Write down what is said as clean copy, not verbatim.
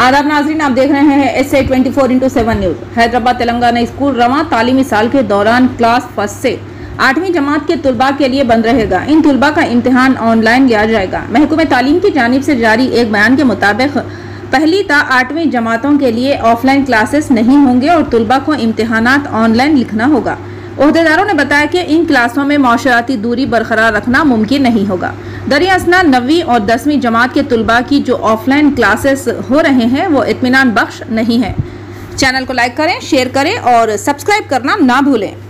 आदाब नाजरीन, आप देख रहे हैं SA 24x7 news. Hyderabad Telangana school रवां तालीमी साल के दौरान क्लास फर्स्ट से 8वीं जमात के तुलबा के लिए बंद रहेगा। इन तुलबा का इम्तिहान ऑनलाइन लिया जाएगा। महकूमा तालीम की जानिब से जारी एक बयान के मुताबिक पहली ता 8वीं जमातों के लिए ऑफलाइन क्लासेस नहीं होंगे और तुलबा को इम्तिहानात ऑनलाइन लिखना होगा। ओहदेदारों ने बताया कि इन क्लासों में माशराती दूरी बरकरार रखना मुमकिन नहीं होगा। दरियासना 9वीं और 10वीं जमात के तुलबा की जो ऑफलाइन क्लासेस हो रहे हैं वो इत्मीनान बख्श नहीं है। चैनल को लाइक करें, शेयर करें और सब्सक्राइब करना ना भूलें।